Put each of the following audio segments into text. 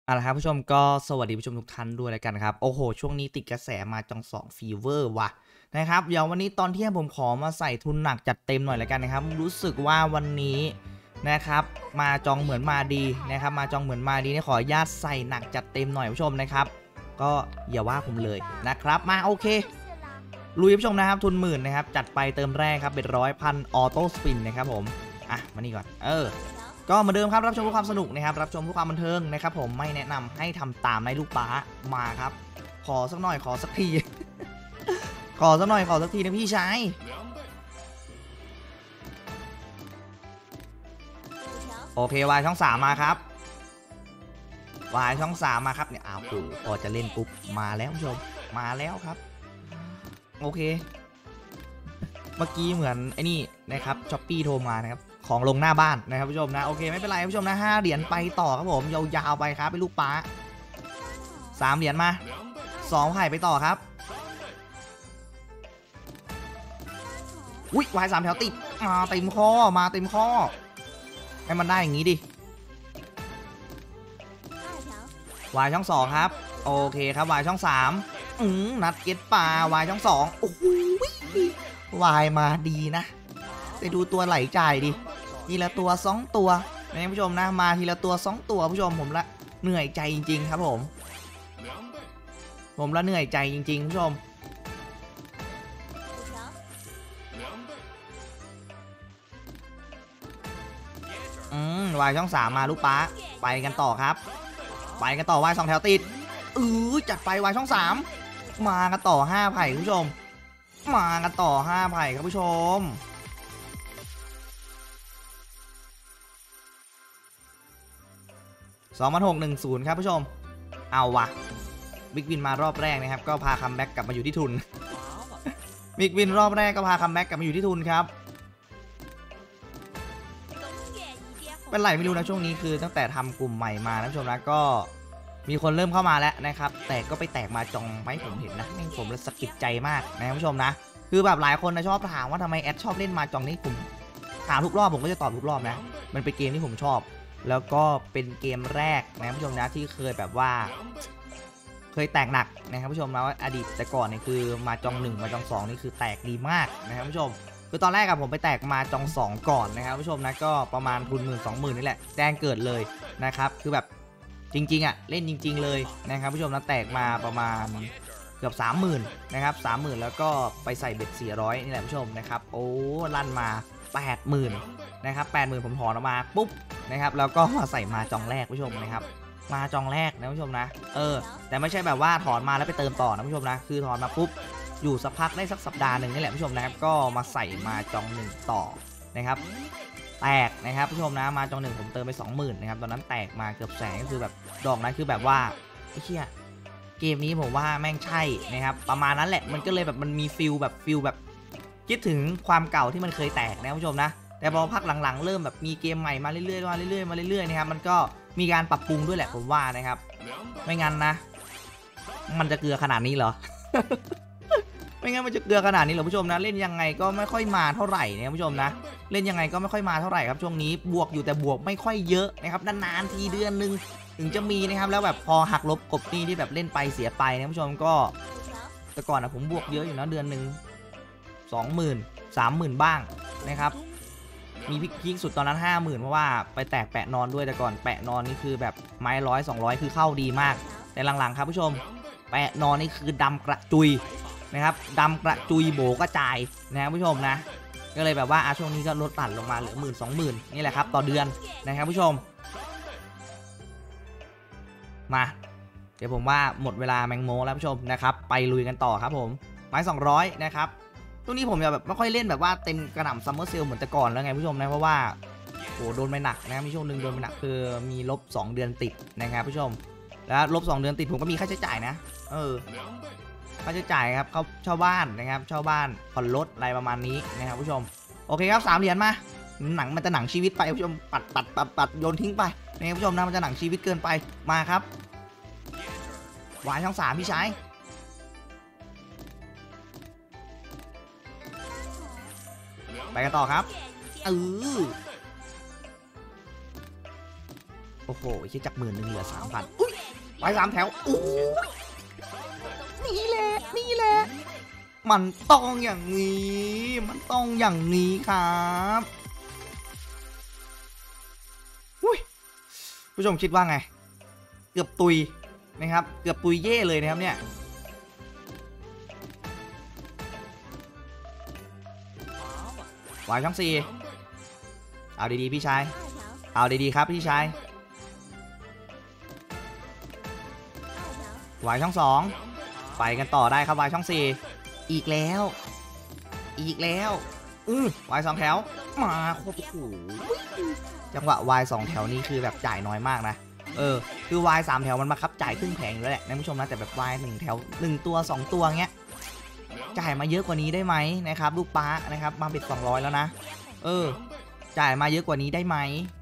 เอาละครับผู้ชมก็สวัสดีผู้ชมทุกท่านด้วยแล้วกันครับโอ้โหช่วงนี้ติดกระแสมาจอง2ฟีเวอร์ว่ะนะครับเดี๋ยววันนี้ตอนเที่ยงผมขอมาใส่ทุนหนักจัดเต็มหน่อยแล้วกันนะครับรู้สึกว่าวันนี้นะครับมาจองเหมือนมาดีนะครับมาจองเหมือนมาดีนี่ขออนุญาตใส่หนักจัดเต็มหน่อยผู้ชมนะครับก็อย่าว่าผมเลยนะครับมาโอเคลุยผู้ชมนะครับทุน10,000นะครับจัดไปเติมแรกครับเป็น100,000ออโต้สปินนะครับผมอ่ะมานี่ก่อนก็เหมือนเดิมครับรับชมเพื่อความสนุกนะครับรับชมเพื่อความบันเทิงนะครับผมไม่แนะนำให้ทำตามในลูกป้ามาครับขอสักหน่อยขอสักที ขอสักหน่อยขอสักทีนะพี่ชายโอเควายช่อง3มาครับวายช่อง3มาครับเนี่ยอ้าวโหพอจะเล่นปุ๊บมาแล้วผู้ชมมาแล้วครับโอเคเมื่อกี้เหมือนไอ้นี่นะครับช้อปปี้โทรมานะครับของลงหน้าบ้านนะครับผู้ชมนะโอเคไม่เป็นไรผู้ชมนะ5 เหรียญไปต่อครับผมยาวๆไปครับไปลูกป้า3 เหรียญมา2 ไข่ไปต่อครับอุ้ยวาย3 แถวติดมาเต็มข้อมาเต็มข้อให้มันได้อย่างนี้ดิวายช่อง2ครับโอเคครับวายช่อง3นัดเก็ตปลาวายช่อง2โอ้โหวายมาดีนะไปดูตัวไหลจ่ายดิทีละตัว2 ตัวนะผู้ชมนะมาทีละตัว2 ตัวผู้ชมผมละเหนื่อยใจจริงๆครับผมละเหนื่อยใจจริงๆผู้ชมวายช่อง3มาลูกป้าไปกันต่อครับไปกันต่อวาย2 แถวติดจัดไปวายช่อง3มากันต่อ5 ไผ่ผู้ชมมากันต่อ5 ไผ่ครับผู้ชม2610ครับผู้ชมเอาวะบิ๊กวินมารอบแรกนะครับก็พาคัมแบ็กกลับมาอยู่ที่ทุน บิ๊กวินรอบแรกก็พาคัมแบ็กกลับมาอยู่ที่ทุนครับเป็นไรไม่รู้นะช่วงนี้คือตั้งแต่ทำกลุ่มใหม่มานะผู้ชมนะก็มีคนเริ่มเข้ามาแล้วนะครับแต่ก็ไปแตกมาจองไม่ผมเห็นนะนี่ผมเลยสะกิดใจมากนะผู้ชมนะคือแบบหลายคนนะชอบถามว่าทำไมแอดชอบเล่นมาจองนี่ผมถามทุกรอบผมก็จะตอบทุกรอบนะมันเป็นเกมที่ผมชอบแล้วก็เป็นเกมแรกนะผู้ชมนะที่เคยแบบว่าเคยแตกหนักนะครับผู้ชมนะว่าอดีตแต่ก่อนนี่คือมาจอง1มาจอง2นี่คือแตกดีมากนะครับผู้ชมคือตอนแรกอะผมไปแตกมาจอง2ก่อนนะครับผู้ชมนะก็ประมาณทุน10,000 20,000นี่แหละแจ้งเกิดเลยนะครับคือแบบจริงๆอะเล่นจริงๆเลยนะครับผู้ชมนะแตกมาประมาณเกือบ30,000นะครับ30,000แล้วก็ไปใส่เบ็ด400นี่แหละผู้ชมนะครับโอ้ลั่นมา80,000นะครับ80,000ผมถอนออกมาปุ๊บนะครับแล้วก็มาใส่มาจองแรกผู้ชมนะครับมาจองแรกนะผู้ชมนะแต่ไม่ใช่แบบว่าถอนมาแล้วไปเติมต่อนะผู้ชมนะคือถอนมาปุ๊บอยู่สักพักได้สักสัปดาห์หนึ่งนี่แหละผู้ชมนะครับก็มาใส่มาจอง1ต่อนะครับแตกนะครับผู้ชมนะมาจอง1ผมเติมไป 20,000นะครับตอนนั้นแตกมาเกือบแสนก็คือแบบดอกนั้นคือแบบว่าไอ้เหี้ยเกมนี้ผมว่าแม่งใช่นะครับประมาณนั้นแหละมันก็เลยแบบมันมีฟิลแบบคิดถึงความเก่าที่มันเคยแตกนะผู้ชมนะแต่พอพักหลังๆเริ่มแบบมีเกมใหม่มาเรื่อยๆมาเรื่อยๆนะครับมันก็มีการปรับปรุงด้วยแหละผมว่านะครับไม่งั้นนะมันจะเกลือขนาดนี้เหรอ ไม่งั้นมันจะเกลือขนาดนี้เหรอผู้ชมนะเล่นยังไงก็ไม่ค่อยมาเท่าไหร่นะผู้ชมนะเล่นยังไงก็ไม่ค่อยมาเท่าไหร่ครับช่วงนี้บวกอยู่แต่บวกไม่ค่อยเยอะนะครับนานๆทีเดือนนึงถึงจะมีนะครับแล้วแบบพอหักลบกบหนี้ที่แบบเล่นไปเสียไปนะผู้ชมก็แต่ก่อนนะผมบวกเยอะอยู่นะเดือนหนึ่ง20,000 30,000บ้างนะครับมีพีคสุดตอนนั้น50,000เพราะว่าไปแตกแปะนอนด้วยแต่ก่อนแปะนอนนี่คือแบบไม้100 200คือเข้าดีมากแต่หลังๆครับผู้ชมแปะนอนนี่คือดำกระจุยนะครับดำกระจุยโบกระจายนะผู้ชมนะก็เลยแบบว่าช่วงนี้ก็ลดตัดลงมาเหลือ10,000 20,000นี่แหละครับต่อเดือนนะครับผู้ชมมาเดี๋ยวผมว่าหมดเวลาแมงโมแล้วผู้ชมนะครับไปลุยกันต่อครับผมไม้200นะครับช่วงนี้ผมจะแบบไม่ค่อยเล่นแบบว่าเต็มกระหน่ำซัมเมอร์เซลเหมือนแต่ก่อนแล้วไงผู้ชมนะเพราะว่าโหโดนไปหนักนะมีช่วงหนึ่งโดนไปหนักคือมีลบ2 เดือนติดนะครับผู้ชมแล้วลบ2 เดือนติดผมก็มีค่าใช้จ่ายนะค่าใช้จ่ายครับเขาเช่าบ้านนะครับเช่าบ้านผ่อนรถอะไรประมาณนี้นะครับผู้ชมโอเคครับ3 เหรียญมาหนังมันจะหนังชีวิตไปผู้ชมปัดโยนทิ้งไปนะครับผู้ชมนะมันจะหนังชีวิตเกินไปมาครับวายช่อง3พี่ชายไปกันต่อครับโอ้โหคิดจาก10,000เหลือ 3,000 วาย3 แถวอู้นี่แหละนี่แหละมันต้องอย่างนี้มันต้องอย่างนี้ครับผู้ชมคิดว่าไงเกือบตุยนะครับเกือบตุยเย่เลยนะครับเนี่ยวายช่อง4เอาดีๆพี่ชายเอาดีๆครับพี่ชายวายช่อง2ไปกันต่อได้ครับวายช่อง4อีกแล้ววาย2 แถวมาโคตรโหจังหวะวาย2 แถวนี้คือแบบจ่ายน้อยมากนะคือวาย3 แถวมันมาคับจ่ายครึ่งแผงอยู่แล้วแหละนะผู้ชมนะแต่แบบวาย1 แถว1 ตัว 2 ตัวเงี้ยจ่ายมาเยอะกว่านี้ได้ไหมนะครับลูกป้านะครับมาปิด200แล้วนะจ่ายมาเยอะกว่านี้ได้ไหม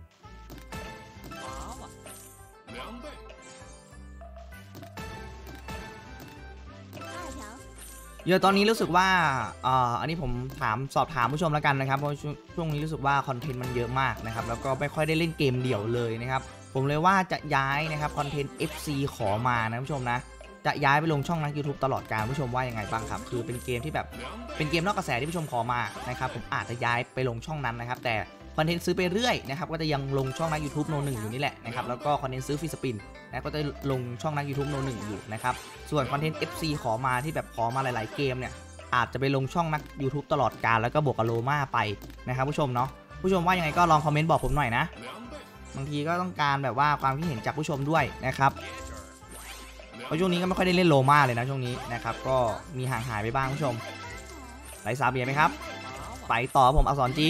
เดี๋ยวตอนนี้รู้สึกว่าอันนี้ผมสอบถามผู้ชมแล้วกันนะครับเพราะช่วงนี้รู้สึกว่าคอนเทนต์มันเยอะมากนะครับแล้วก็ไม่ค่อยได้เล่นเกมเดี่ยวเลยนะครับผมเลยว่าจะย้ายนะครับคอนเทนต์ FC ขอมานะผู้ชมนะจะย้ายไปลงช่องนัก YouTube ตลอดการผู้ชมว่ายังไงบ้างครับคือเป็นเกมที่แบบเป็นเกมนอกกระแสที่ผู้ชมขอมานะครับผมอาจจะย้ายไปลงช่องนั้นนะครับแต่คอนเทนต์ซื้อไปเรื่อยนะครับก็จะยังลงช่องนัก YouTube โน 1อยู่นี่แหละนะครับแล้วก็คอนเทนต์ซื้อฟรีสปินนะก็จะลงช่องนัก YouTube โน 1อยู่นะครับส่วนคอนเทนต์ FC ขอมาที่แบบขอมาหลายๆเกมเนี่ยอาจจะไปลงช่องนัก YouTube ตลอดกาลแล้วก็บวกกับโลมาไปนะครับผู้ชมเนาะผู้ชมว่ายังไงก็ลองคอมเมนต์บอกผมหน่อยนะบางทีก็ต้องการแบบว่าความคิดเห็นจากผู้ชมด้วยนะครับเพราะช่วงนี้ก็ไม่ค่อยได้เล่นโลมาเลยนะช่วงนี้นะครับก็มีห่างหายไปบ้างผู้ชมไหล3 เหรียญไหมครับไปต่อผมอักษรจีน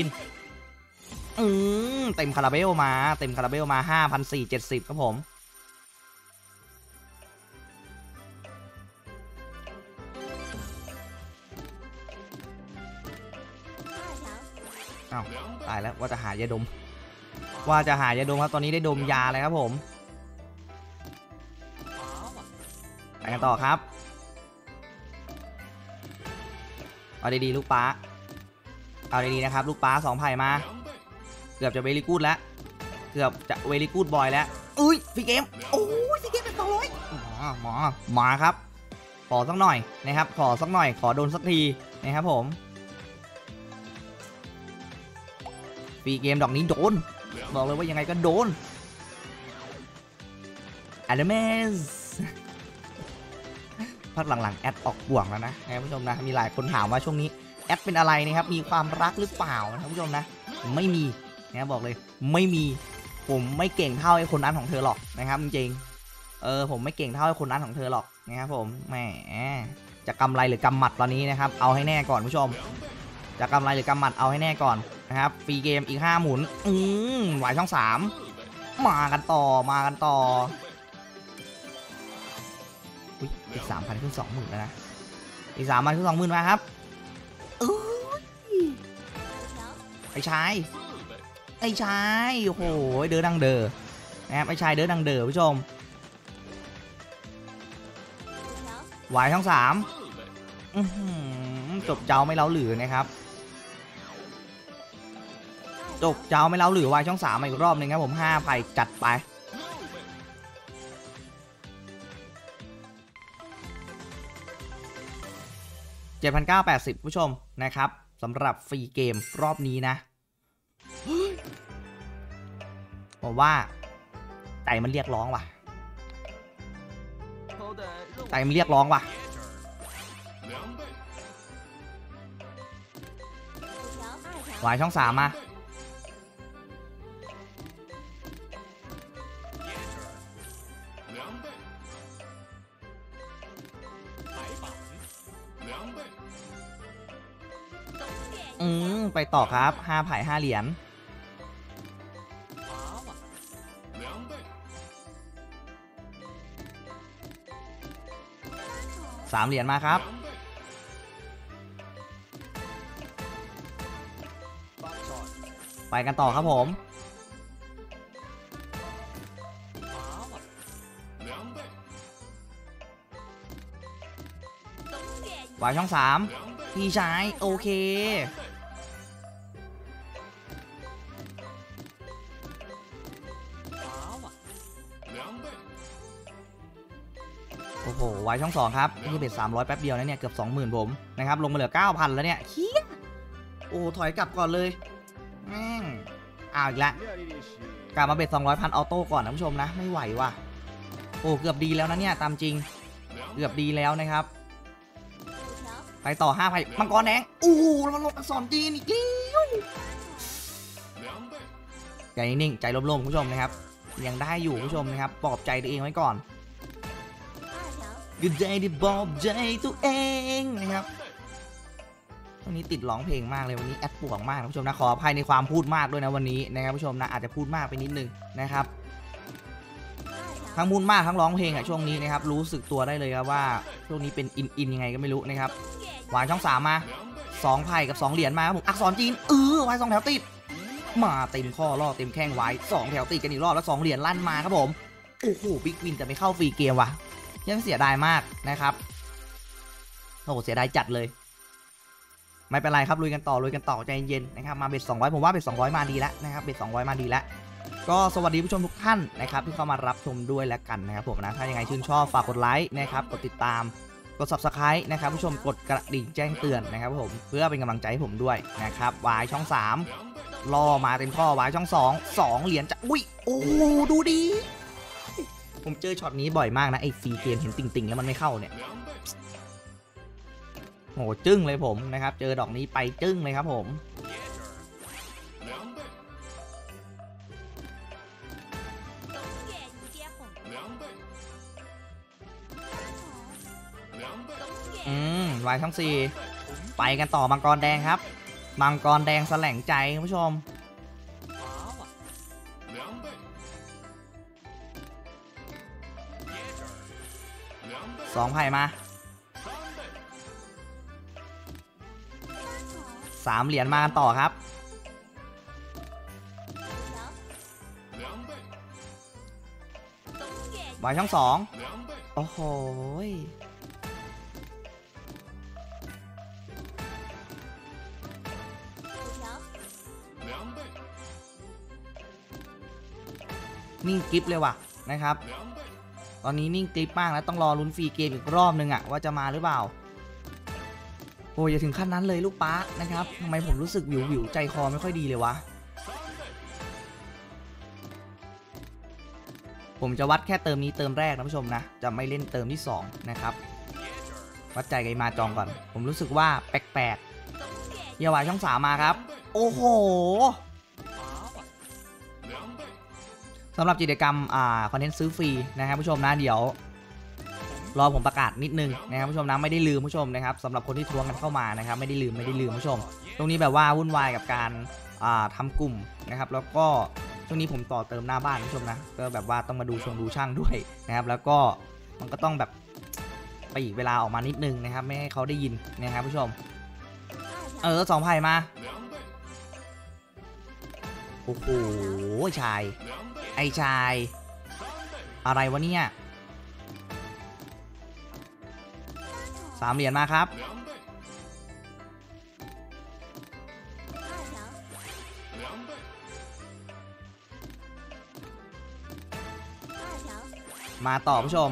เต็มคาราเบลมา 5,470 ครับผมอ้าวตายแล้วว่าจะหายาดมครับตอนนี้ได้ดมยาเลยครับผมไปกันต่อครับเอาดีๆลูกป้าเอาดีๆนะครับลูกป้า2 ไผ่มาเกือบจะเวลี่กูดแล้วเกือบจะเวลี่กูดบอยแล้วอุ้ยฟรีเกมโอ้ยฟรีเกมเป็น200มาครับขอสักหน่อยนะครับขอโดนสักทีนะครับผมฟรีเกมดอกนี้โดนบอกเลยว่ายังไงก็โดนอนิเมสพักหลังๆแอดออกบ่วงแล้วนะผู้ชมนะมีหลายคนถามว่าช่วงนี้แอดเป็นอะไรนะครับมีความรักหรือเปล่านะผู้ชมนะไม่มีนะบอกเลยไม่มีผมไม่เก่งเท่าไอ้คนนั้นของเธอหรอกนะครับจริงผมไม่เก่งเท่าไอ้คนนั้นของเธอหรอกนะครับผมแหมจะกำไรหรือกำหมัดตอนนี้นะครับเอาให้แน่ก่อนผู้ชมจะกำไรหรือกำหมัดเอาให้แน่ก่อนนะครับฟรีเกมอีก5 หมุนหวายช่อง3มากันต่ออีก 3,000 ขึ้น 20,000แล้วนะอีก 3,000 ขึ้น 20,000มาครับไอ้ชายโอ้โหเด้อดังเดอนะครับไอ้ชายเด้อดังเดอผู้ชมวายช่อง3จบเจ้าไม่เล้าหรือนะครับจบเจ้าไม่เล้าหรือวายช่อง3มาอีกรอบหนึ่งครับผม5 ไผ่จัดไป7,980ผู้ชมนะครับสำหรับฟรีเกมรอบนี้นะผมว่าใจมันเรียกร้องว่ะวายช่อง3มาไปต่อครับ5 ไผ่ 5 เหรียญ3 เหรียญมาครับไปกันต่อครับผมวายช่อง3พี่ชายโอเคโอ้โหไว้ช่องสองครับนี่เบ็ด300แป๊บเดียวนะเนี่ยเกือบ 20,000ผมนะครับลงมาเหลือ 9,000 แล้วเนี่ยเฮียโอ้ถอยกลับก่อนเลยแม่งอีกแล้วกลับมาเบ็ด200พันออโต้ก่อนนะผู้ชมนะไม่ไหวว่ะโอ้เกือบดีแล้วนะเนี่ยตามจริงเกือบดีแล้วนะครับไปต่อ5พันมังกรแดงโอ้โหมันลงอักษรจีนอีกแล้วใจนิ่งใจร่มๆผู้ชมนะครับยังได้อยู่ผู้ชมนะครับปลอบใจตัวเองไว้ก่อนหยุดใจที่ปลอบใจตัวเองนะครับวันนี้ติดร้องเพลงมากเลยวันนี้แอดป่วงมากนะผู้ชมนะขออภัยในความพูดมากด้วยนะวันนี้นะครับผู้ชมนะอาจจะพูดมากไปนิดนึงนะครับทั้งพูดมากทั้งร้องเพลงอะช่วงนี้นะครับรู้สึกตัวได้เลยครับว่าช่วงนี้เป็นอินยังไงก็ไม่รู้นะครับวายช่อง3มา2ไพ่กับ2เหรียญมาครับผมอักษรจีนวาย2แถวติดมาเต็มข้อล่อเต็มแข้งไว้2แถวติดกันอีกรอบแล้ว2เหรียญลั่นมาครับผมโอ้โหบิ๊กวินแต่ไม่เข้าฟรีเกมว่ะยังเสียดายมากนะครับโอ้โหเสียดายจัดเลยไม่เป็นไรครับลุยกันต่อใจเย็นนะครับมาเบ็ด200ผมว่าเบ็ด200มาดีแล้วนะครับเบ็ด200มาดีแล้วก็สวัสดีผู้ชมทุกท่านนะครับที่เข้ามารับชมด้วยแล้วกันนะครับผมนะถ้ายังไงชื่นชอบฝากกดไลค์นะครับกดติดตามกด Subscribe นะครับผู้ชมกดกระดิ่งแจ้งเตือนนะครับผมเพื่อเป็นกำลังใจให้ผมด้วยนะครับวายช่อง3ล่อมาเต็มข้อวายช่อง2เหรียญจะอุ้ยโอ้ดูดีผมเจอช็อตนี้บ่อยมากนะไอ้ฟรีเกมเห็นติ่งๆแล้วมันไม่เข้าเนี่ยโหจึ้งเลยผมนะครับเจอดอกนี้ไปจึ้งเลยครับผมวายช่อง4ไปกันต่อมังกรแดงครับมังกรแดงแสลงใจคุณผู้ชม2ไพ่มา3เหรียญมากันต่อครับวายช่อง2โอ้โหนิ่งกริปเลยว่ะนะครับตอนนี้นิ่งกริปมากแล้วต้องรอลุ้นฟรีเกมอีกรอบนึงอะว่าจะมาหรือเปล่าโอ้ยอย่าถึงขั้นนั้นเลยลูกป้านะครับทำไมผมรู้สึกวิวใจคอไม่ค่อยดีเลยวะผมจะวัดแค่เติมนี้เติมแรกนะผู้ชมนะจะไม่เล่นเติมที่2นะครับวัดใจกับมาจองก่อนผมรู้สึกว่าแปลกๆเยาวายช่อง3มาครับโอ้โหสำหรับกิจกรรมคอนเทนต์ซื้อฟรีนะครับผู้ชมนะเดี๋ยวรอผมประกาศนิดนึงนะครับผู้ชมนะไม่ได้ลืมผู้ชมนะครับสำหรับคนที่ทวงกันเข้ามานะครับไม่ได้ลืมผู้ชมตรงนี้แบบว่าวุ่นวายกับการทำกลุ่มนะครับแล้วก็ช่วงนี้ผมต่อเติมหน้าบ้านผู้ชมนะก็แบบว่าต้องมาดูช่างด้วยนะครับแล้วก็มันก็ต้องแบบไปอีกเวลาออกมานิดนึงนะครับไม่ให้เขาได้ยินนะครับผู้ชม2ไพ่มาโอ้โหชายไอชายอะไรวะเนี่ย3เหรียญมาครับมาต่อผู้ชม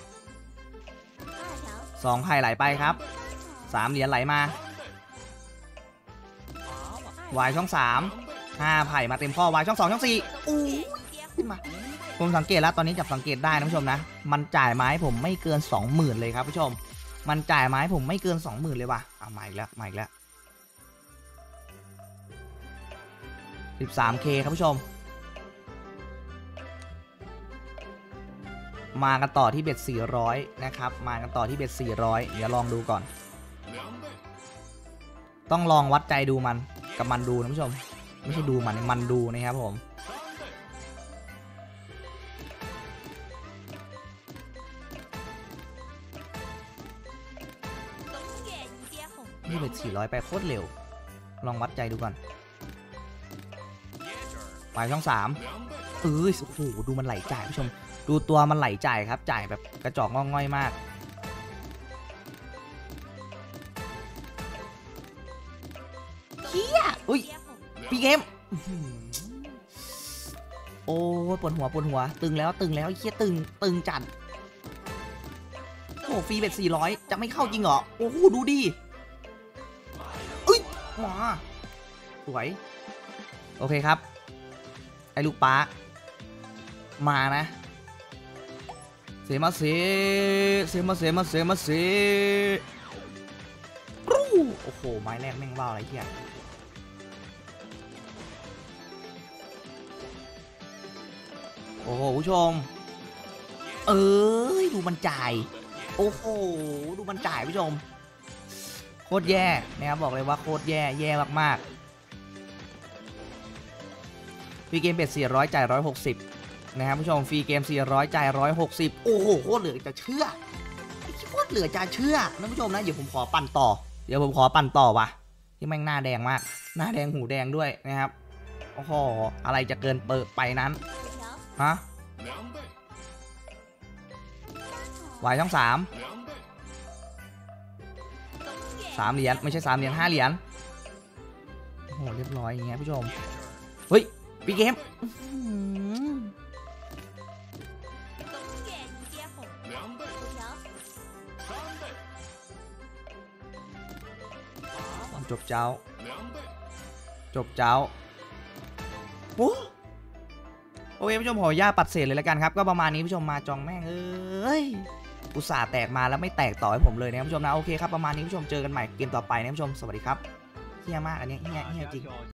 2ไพ่ไหลไปครับ3เหรียญไหลมาวายช่อง5ไพ่มาเต็มข้อวายช่อง2ช่อง4อู้ขึ้นมาผมสังเกตแล้วตอนนี้จับสังเกตได้นะผู้ชมนะมันจ่ายไม้ผมไม่เกิน 20,000 เลยครับผู้ชมมันจ่ายไม้ผมไม่เกิน 20,000 เลยว่ะมาอีกแล้ว13K ครับผู้ชมมากันต่อที่เบ็ด400นะครับมากันต่อที่เบ็ด400เดี๋ยวลองดูก่อนต้องลองวัดใจดูมันกับมันดูนะผู้ชมไม่ใช่ดูมันดูนะครับผมนี่เบ็ด400ไปโคตรเร็วลองวัดใจดูก่อนไปช่อง3โอ้โหดูมันไหลจ่ายผู้ชมดูตัวมันไหลจ่ายครับจ่ายแบบกระจอกงอง่อยมากเฮียอุ้ยพี่เกมโอ้ปวดหัวตึงแล้วเฮียตึงจัดฟรีเบ็ด400จะไม่เข้าจริงเหรอโอ้โหดูดิเอ้ยมาสวยโอเคครับไอ้ลูกป้ามานะเสมาเสรูโอ้โหไม้แรกแม่งเบาอะไรเที่ยโอ้โหผู้ชมดูมันจ่ายโอ้โหดูมันจ่ายผู้ชมโคตรแย่นะครับบอกเลยว่าโคตรแย่มากๆฟรีเกมเป็ด400จ่าย160นะครับผู้ชมฟรีเกม400จ่าย160โอ้โหโคตรเหลือจะเชื่อโคตรเหลือจะเชื่อนะผู้ชมนะเดี๋ยวผมขอปั่นต่อว่ะที่แม่งหน้าแดงมากหน้าแดงหูแดงด้วยนะครับโอ้โหอะไรจะเกินเปิดไปนั้นฮะวายช่อง3เหรียญไม่ใช่3เหรียญ5เหรียญโอ้โหเรียบร้อยอย่างเงี้ยผู้ชมเฮ้ยปีเกมจบเจ้าโอ้โอเคผู้ชมขออนุญาตปัดเศษเลยแล้วกันครับก็ประมาณนี้ผู้ชมมาจองแม่งอุตส่าห์แตกมาแล้วไม่แตกต่อให้ผมเลยนะผู้ชมนะโอเคครับประมาณนี้ผู้ชมเจอกันใหม่เกมต่อไปนะผู้ชมสวัสดีครับเฮี้ยมากอันนี้เฮี้ยจริง